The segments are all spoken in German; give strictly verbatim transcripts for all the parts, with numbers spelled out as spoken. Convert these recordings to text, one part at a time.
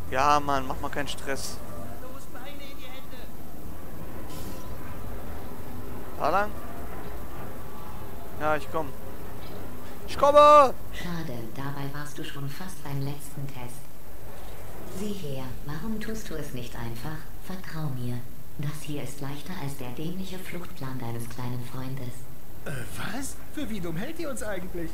Ja, Mann, mach mal keinen Stress. Los, Beine in die Hände. Da lang? Ja, ich komm. Ich komme! Schade, dabei warst du schon fast beim letzten Test. Sieh her, warum tust du es nicht einfach? Vertrau mir. Das hier ist leichter als der dämliche Fluchtplan deines kleinen Freundes. Äh, was? Für wie dumm hält ihr uns eigentlich?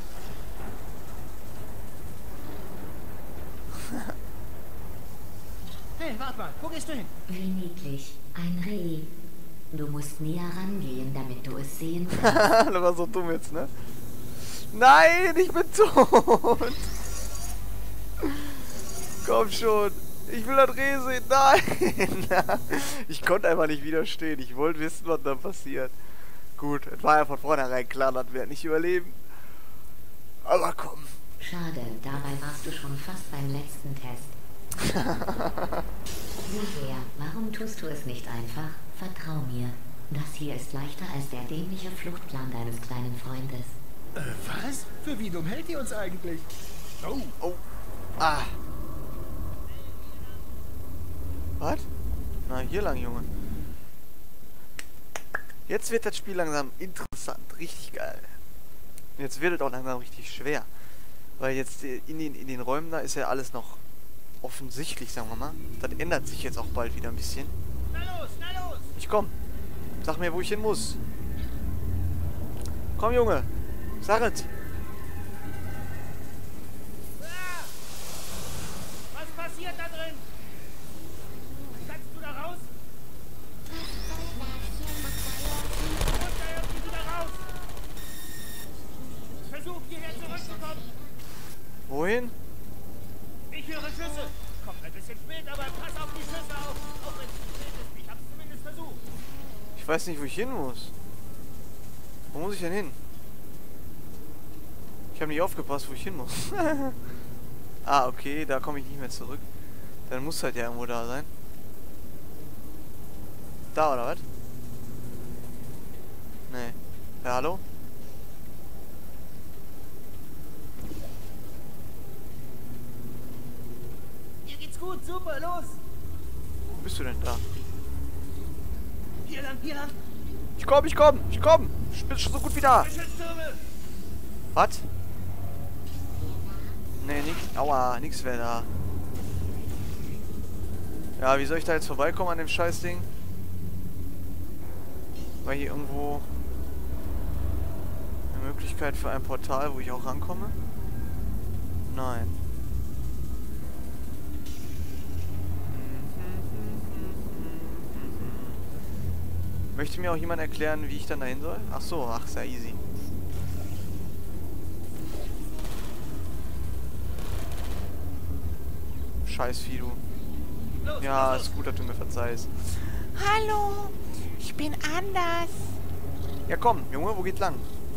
Hey, warte mal, wo gehst du hin? Wie niedlich. Ein Reh. Du musst näher rangehen, damit du es sehen kannst. Das war so dumm jetzt, ne? Nein, ich bin tot! Komm schon! Ich will das Reh sehen! Nein! Ich konnte einfach nicht widerstehen. Ich wollte wissen, was da passiert. Gut, es war ja von vornherein klar, dass wir nicht überleben. Aber komm. Schade, dabei warst du schon fast beim letzten Test. Sieh her, warum tust du es nicht einfach? Vertrau mir. Das hier ist leichter als der dämliche Fluchtplan deines kleinen Freundes. Äh, was? Für wie dumm hält ihr uns eigentlich? Oh, Oh. Ah. Was? Na, hier lang, Junge. Jetzt wird das Spiel langsam interessant. Richtig geil. Jetzt wird es auch langsam richtig schwer. Weil jetzt in den, in den Räumen da ist ja alles noch offensichtlich, sagen wir mal. Das ändert sich jetzt auch bald wieder ein bisschen. na los, na los! Ich komm. Sag mir, wo ich hin muss. Komm, Junge. Sag es. Ah! Was passiert da drin? Kannst du da raus? Und da irgendwie wieder raus! Versuch hierher zurückzukommen! Wohin? Ich höre Schüsse! Kommt ein bisschen spät, aber pass auf die Schüsse auf! Auch wenn es zu spät ist, ich hab's zumindest versucht! Ich weiß nicht, wo ich hin muss. Wo muss ich denn hin? Ich habe nicht aufgepasst, wo ich hin muss. Ah, okay, da komme ich nicht mehr zurück. Dann muss halt ja irgendwo da sein. Da, oder was? Nee. Ja, hallo? Dir geht's gut, super, los! Wo bist du denn da? Hier lang, hier lang! Ich komm, ich komm, ich komm! Ich bin schon so gut wie da. Geschütztürme! Was? Nee, nix. Aua, nix wäre da. Ja, wie soll ich da jetzt vorbeikommen an dem Scheißding? War hier irgendwo eine Möglichkeit für ein Portal, wo ich auch rankomme? Nein. Möchte mir auch jemand erklären, wie ich dann dahin soll? Ach so, ach, sehr easy. Scheiß Vieh, du. Los, Ja, los, ist gut, dass du mir verzeihst. Hallo, ich bin anders. Ja, komm, Junge, wo geht's lang?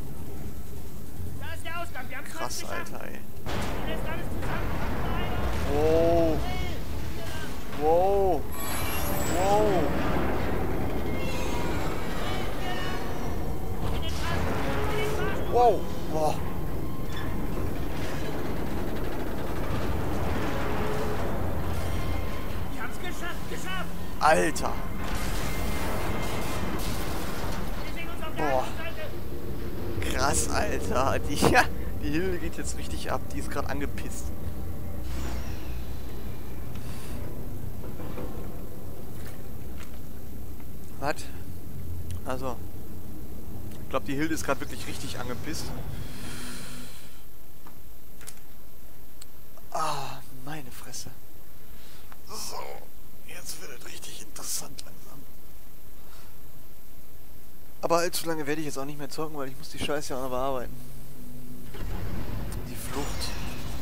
Da ist der Ausgang, wir haben es Krass, fast geschafft. Alter, ey. Lässt alles zusammen. Wow. Wow. Wow. Wow. Wow. Wir haben es geschafft, geschafft! Alter. Wir sehen uns auf der Boah. anderen Seite! Krass, Alter. Die, ja, die Hilde geht jetzt richtig ab. Die ist gerade angepisst. Was? Also. Ich glaube, die Hilde ist gerade wirklich richtig angepisst. Ah, meine Fresse. So, jetzt wird es richtig interessant langsam. Aber allzu lange werde ich jetzt auch nicht mehr zocken, weil ich muss die Scheiße ja auch noch bearbeiten. Die Flucht.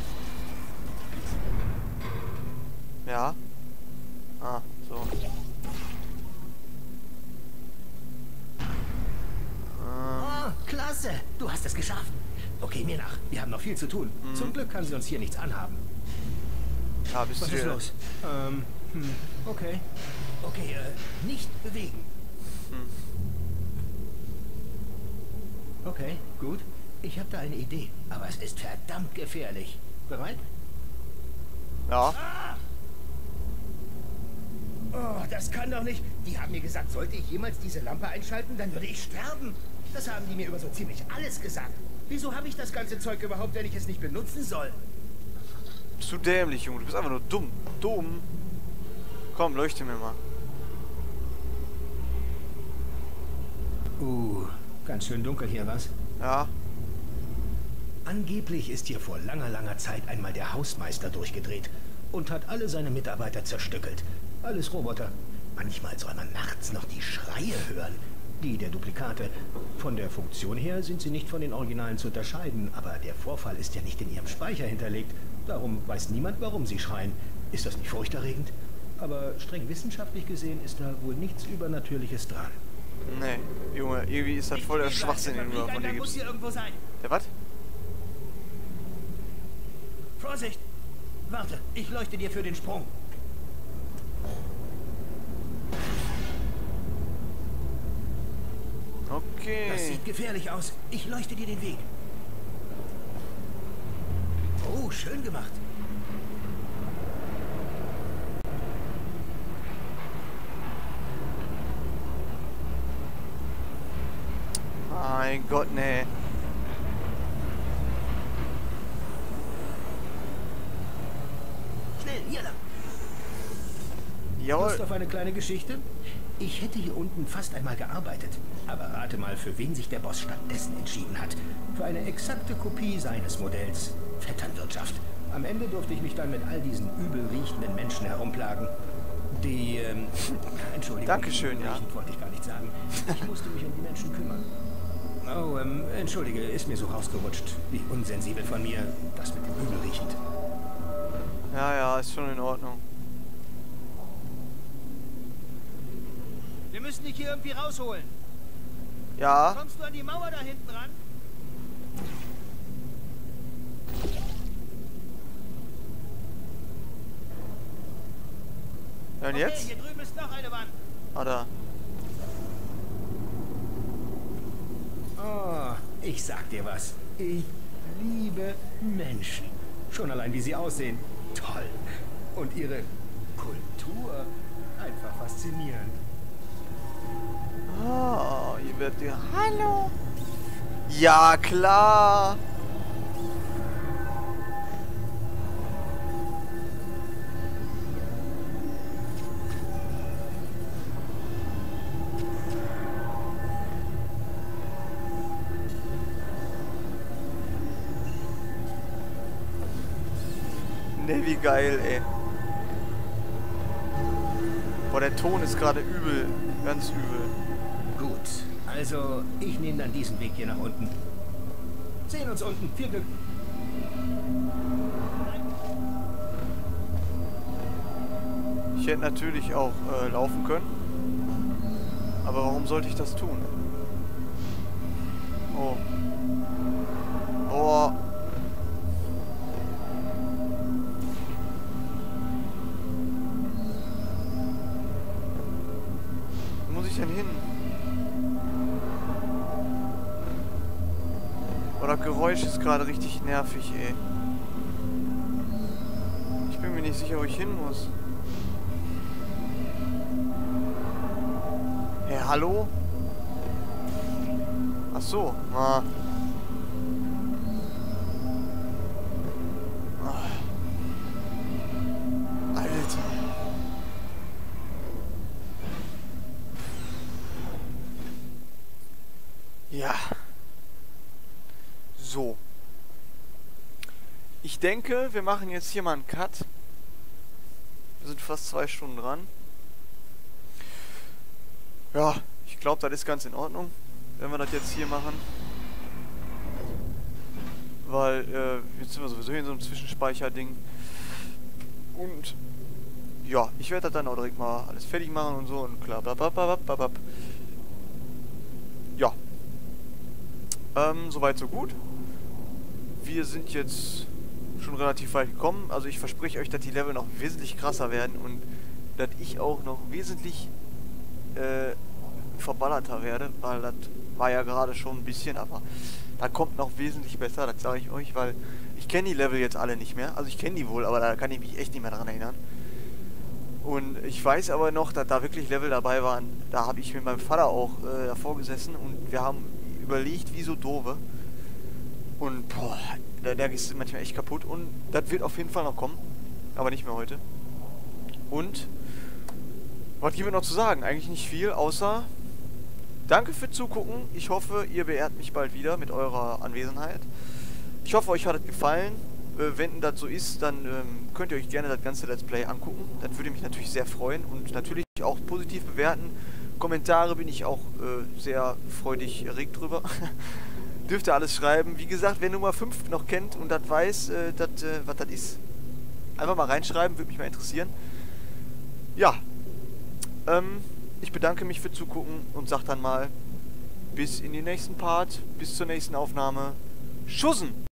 Ja. Ah, so. Oh, klasse! Du hast es geschafft! Okay, mir nach. Wir haben noch viel zu tun. Mhm. Zum Glück kann sie uns hier nichts anhaben. Ja, bist Was du ist dir- los? Ähm, hm, okay. Okay, äh, nicht bewegen. Hm. Okay, gut. Ich habe da eine Idee, aber es ist verdammt gefährlich. Bereit? Ja. Ah! Oh, das kann doch nicht. Die haben mir gesagt, sollte ich jemals diese Lampe einschalten, dann würde ich sterben. Das haben die mir über so ziemlich alles gesagt. Wieso habe ich das ganze Zeug überhaupt, wenn ich es nicht benutzen soll? Zu dämlich, Junge. Du bist einfach nur dumm. Dumm. Komm, leuchte mir mal. Uh, ganz schön dunkel hier, was? Ja. Angeblich ist hier vor langer, langer Zeit einmal der Hausmeister durchgedreht und hat alle seine Mitarbeiter zerstückelt. Alles Roboter. Manchmal soll man nachts noch die Schreie hören. Die der Duplikate. Von der Funktion her sind sie nicht von den Originalen zu unterscheiden, aber der Vorfall ist ja nicht in ihrem Speicher hinterlegt. Darum weiß niemand, warum sie schreien. Ist das nicht furchterregend? Aber streng wissenschaftlich gesehen ist da wohl nichts Übernatürliches dran. Nee, Junge, irgendwie ist das voll der Schwachsinn, den du von dir muss gibst. hier irgendwo sein. Der was? Vorsicht! Warte, ich leuchte dir für den Sprung. Okay. Das sieht gefährlich aus. Ich leuchte dir den Weg. Oh, schön gemacht. Mein Gott, nee. Schnell, hier lang. Jawohl. Lust auf eine kleine Geschichte? Ich hätte hier unten fast einmal gearbeitet. Aber rate mal, für wen sich der Boss stattdessen entschieden hat. Für eine exakte Kopie seines Modells. Vetternwirtschaft. Am Ende durfte ich mich dann mit all diesen übel riechenden Menschen herumplagen. Die, ähm, Entschuldigung. Dankeschön, ja. Riechend wollte ich gar nicht sagen. Ich musste mich um die Menschen kümmern. Oh, ähm, entschuldige, ist mir so rausgerutscht. Wie unsensibel von mir, das mit dem übel riechend. Ja, ja, ist schon in Ordnung. Wir müssen dich hier irgendwie rausholen. Ja. Kommst du an die Mauer da hinten ran? Ja, und Okay, jetzt? hier drüben ist noch eine Wand. Ah, da. Oh, ich sag dir was. Ich liebe Menschen. Schon allein, wie sie aussehen. Toll. Und ihre Kultur. Einfach faszinierend. Ah, ihr werdet ja. Hallo. Ja, klar. Ne, wie geil, ey. Boah, der Ton ist gerade übel. Ganz übel. Gut, also ich nehme dann diesen Weg hier nach unten. Sehen uns unten. Viel Glück. Ich hätte natürlich auch äh, laufen können. Aber warum sollte ich das tun? Oh. Oh. Wo muss ich denn hin? Oh, das Geräusch ist gerade richtig nervig, ey. Ich bin mir nicht sicher, wo ich hin muss. Hey, hallo? Ach so, ah. Ah. Alter. Ja. So. Ich denke, wir machen jetzt hier mal einen Cut. Wir sind fast zwei Stunden dran. Ja, ich glaube, das ist ganz in Ordnung, wenn wir das jetzt hier machen. Weil, äh, jetzt sind wir sowieso hier in so einem Zwischenspeicherding. Und, ja, ich werde das dann auch direkt mal alles fertig machen und so und klar, blablabla. Ja. Ähm, soweit so gut. Wir sind jetzt schon relativ weit gekommen. Also ich verspreche euch, dass die Level noch wesentlich krasser werden und dass ich auch noch wesentlich äh, verballerter werde, weil das war ja gerade schon ein bisschen, aber da kommt noch wesentlich besser, das sage ich euch, weil ich kenne die Level jetzt alle nicht mehr. Also ich kenne die wohl, aber da kann ich mich echt nicht mehr dran erinnern. Und ich weiß aber noch, dass da wirklich Level dabei waren. Da habe ich mit meinem Vater auch äh, davor gesessen und wir haben überlegt, wie so doofe. Und boah, der, der ist manchmal echt kaputt. Und das wird auf jeden Fall noch kommen. Aber nicht mehr heute. Und was gibt es noch zu sagen? Eigentlich nicht viel, außer danke für Zugucken. Ich hoffe, ihr beehrt mich bald wieder mit eurer Anwesenheit. Ich hoffe, euch hat es gefallen. Äh, wenn das so ist, dann ähm, könnt ihr euch gerne das ganze Let's Play angucken. Das würde mich natürlich sehr freuen und natürlich auch positiv bewerten. Kommentare bin ich auch äh, sehr freudig erregt drüber. Dürft ihr alles schreiben. Wie gesagt, wer Nummer fünf noch kennt und das weiß, äh, dat, äh, was das ist, einfach mal reinschreiben, würde mich mal interessieren. Ja, ähm, ich bedanke mich für Zugucken und sag dann mal bis in den nächsten Part, bis zur nächsten Aufnahme. Schussen!